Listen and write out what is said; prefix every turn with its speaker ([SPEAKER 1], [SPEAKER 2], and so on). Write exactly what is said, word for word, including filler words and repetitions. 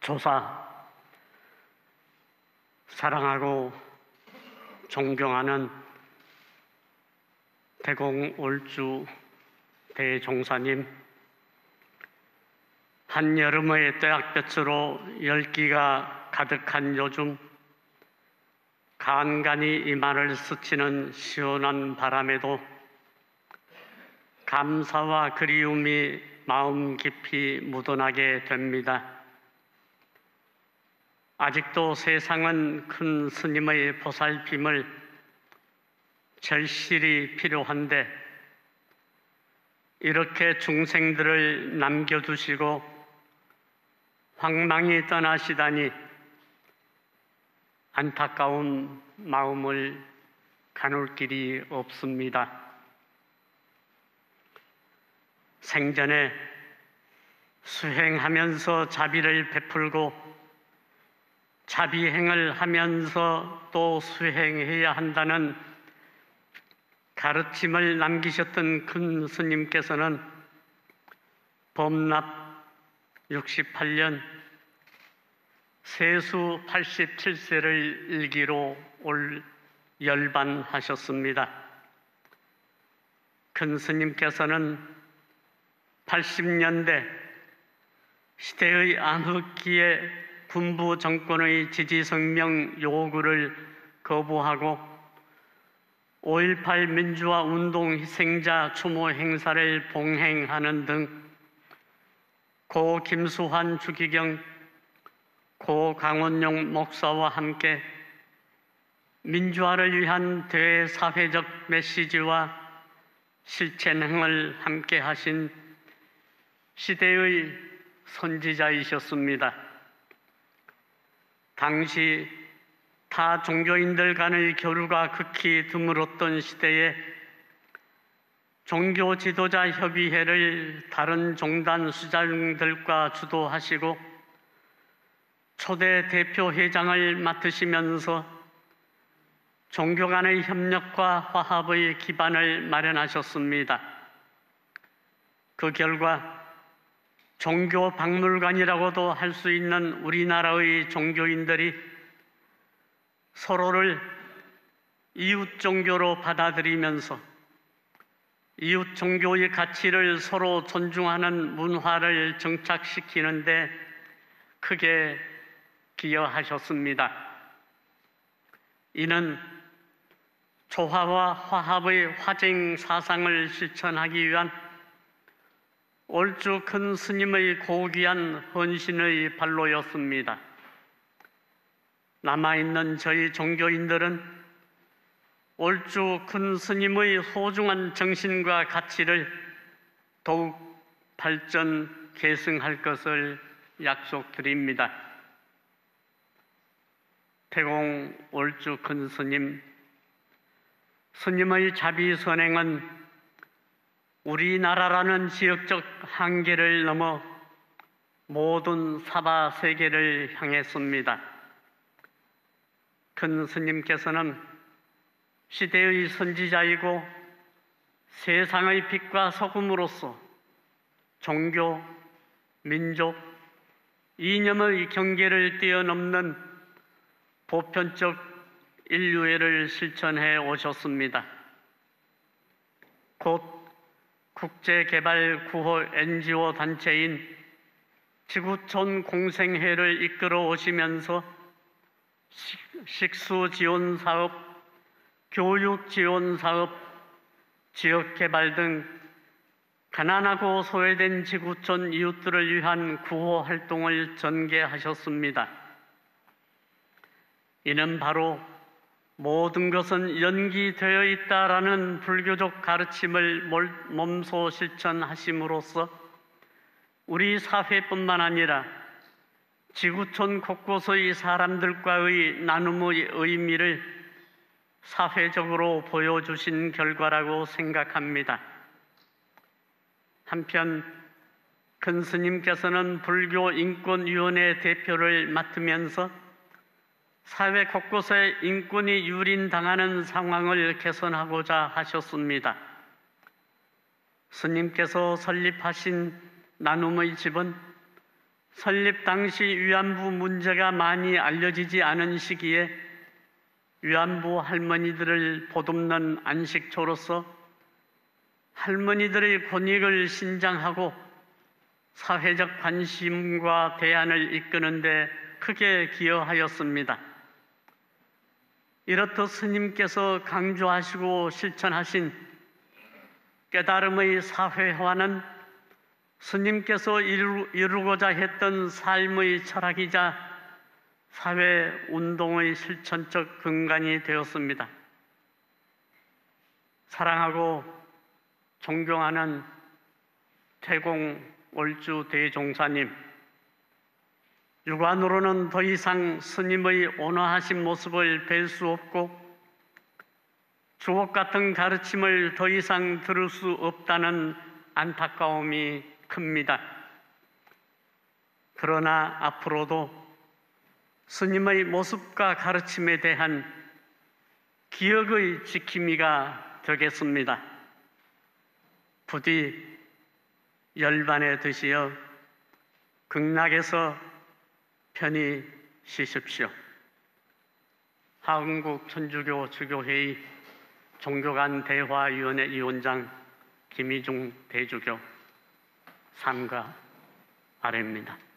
[SPEAKER 1] 조사, 사랑하고 존경하는 태공 올주 대종사님, 한여름의 떼약볕으로 열기가 가득한 요즘 간간히 이마를 스치는 시원한 바람에도 감사와 그리움이 마음 깊이 묻어나게 됩니다. 아직도 세상은 큰 스님의 보살핌을 절실히 필요한데 이렇게 중생들을 남겨두시고 황망히 떠나시다니 안타까운 마음을 가눌 길이 없습니다. 생전에 수행하면서 자비를 베풀고 자비행을 하면서 또 수행해야 한다는 가르침을 남기셨던 큰 스님께서는 범납 육십팔 년 세수 팔십칠 세를 일기로 올 열반하셨습니다. 큰 스님께서는 팔십 년대 시대의 암흑기에 군부 정권의 지지성명 요구를 거부하고 오일팔 민주화 운동 희생자 추모 행사를 봉행하는 등 고 김수환 주기경, 고 강원용 목사와 함께 민주화를 위한 대사회적 메시지와 실천행을 함께 하신 시대의 선지자이셨습니다. 당시 타 종교인들 간의 교류가 극히 드물었던 시대에 종교 지도자 협의회를 다른 종단 수장들과 주도하시고 초대 대표 회장을 맡으시면서 종교 간의 협력과 화합의 기반을 마련하셨습니다. 그 결과 종교 박물관이라고도 할 수 있는 우리나라의 종교인들이 서로를 이웃 종교로 받아들이면서 이웃 종교의 가치를 서로 존중하는 문화를 정착시키는 데 크게 기여하셨습니다. 이는 조화와 화합의 화쟁 사상을 실천하기 위한 올주 큰 스님의 고귀한 헌신의 발로였습니다. 남아있는 저희 종교인들은 올주 큰 스님의 소중한 정신과 가치를 더욱 발전, 계승할 것을 약속드립니다. 태공 올주 큰 스님, 스님의 자비선행은 우리나라라는 지역적 한계를 넘어 모든 사바 세계를 향했습니다. 큰 스님께서는 시대의 선지자이고 세상의 빛과 소금으로서 종교, 민족, 이념의 경계를 뛰어넘는 보편적 인류애를 실천해 오셨습니다. 곧 국제개발구호 엔지오 단체인 지구촌 공생회를 이끌어 오시면서 식수지원사업, 교육지원사업, 지역개발 등 가난하고 소외된 지구촌 이웃들을 위한 구호활동을 전개하셨습니다. 이는 바로 모든 것은 연기되어 있다라는 불교적 가르침을 몸소 실천하심으로써 우리 사회뿐만 아니라 지구촌 곳곳의 사람들과의 나눔의 의미를 사회적으로 보여주신 결과라고 생각합니다. 한편 큰 스님께서는 불교인권위원회 대표를 맡으면서 사회 곳곳에 인권이 유린당하는 상황을 개선하고자 하셨습니다. 스님께서 설립하신 나눔의 집은 설립 당시 위안부 문제가 많이 알려지지 않은 시기에 위안부 할머니들을 보듬는 안식처로서 할머니들의 권익을 신장하고 사회적 관심과 대안을 이끄는 데 크게 기여하였습니다. 이렇듯 스님께서 강조하시고 실천하신 깨달음의 사회화는 스님께서 이루, 이루고자 했던 삶의 철학이자 사회운동의 실천적 근간이 되었습니다. 사랑하고 존경하는 태공 월주 대종사님, 육안으로는 더 이상 스님의 온화하신 모습을 뵐 수 없고 주옥 같은 가르침을 더 이상 들을 수 없다는 안타까움이 큽니다. 그러나 앞으로도 스님의 모습과 가르침에 대한 기억의 지킴이가 되겠습니다. 부디 열반에 드시어 극락에서 편히 쉬십시오. 한국 천주교 주교회의 종교간 대화위원회 위원장 김희중 대주교 삼가 아래입니다.